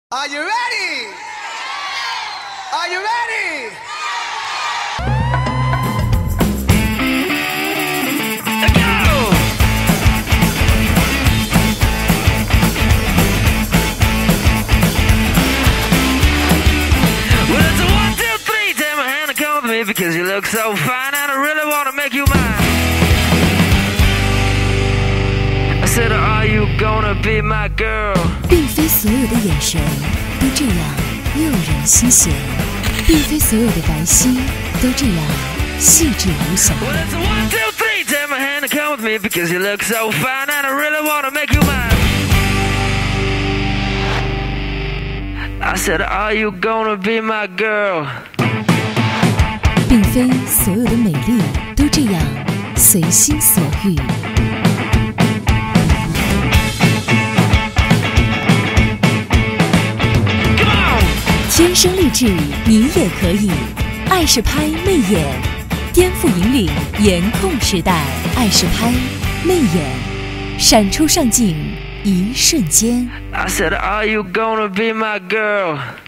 Are you ready? Are you ready? Go! Well, it's a 1, 2, 3. Take my hand and come with me because you look so fine and I really want to make you mine. I said, are you gonna be my girl? 并非所有的眼神都这样诱人心弦，并非所有的白皙都这样细致无瑕。 Well, it's a 1, 2, 3. Take my hand and come with me because you look so fine and I really want to make you mine. I said, are you gonna be my girl? 并非所有的美丽都这样随心所欲。 天生丽质，你也可以。爱是拍媚眼，颠覆引领颜控时代。爱是拍媚眼，闪出上镜一瞬间。 I said, are you gonna be my girl?